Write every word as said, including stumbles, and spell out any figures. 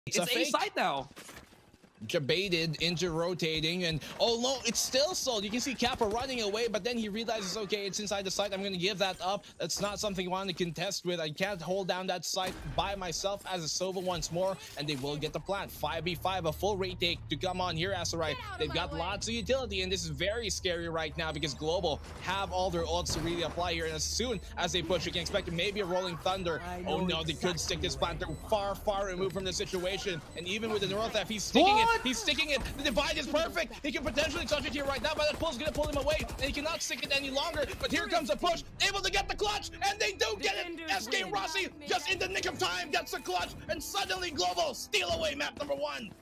It's, it's a, a side now. Baited into rotating, and oh no, it's still sold. You can see Kappa running away, but then he realizes, okay, it's inside the site. I'm going to give that up. That's not something I want to contest with. I can't hold down that site by myself as a Sova once more, and they will get the plant. five v five, a full retake to come on here, Aserai. They've got lots of utility, and this is very scary right now because Global have all their ults to really apply here, and as soon as they push, you can expect maybe a rolling thunder. Oh no, they could stick this plant. They're far, far removed from the situation, and even with the neural theft, he's sticking it. He's sticking it. The divide is perfect. He can potentially touch it here right now, but that pull's gonna pull him away, and he cannot stick it any longer. But here comes a push, able to get the clutch, and they do get it. SkRossi just in the nick of time gets the clutch, and suddenly Global steal away map number one.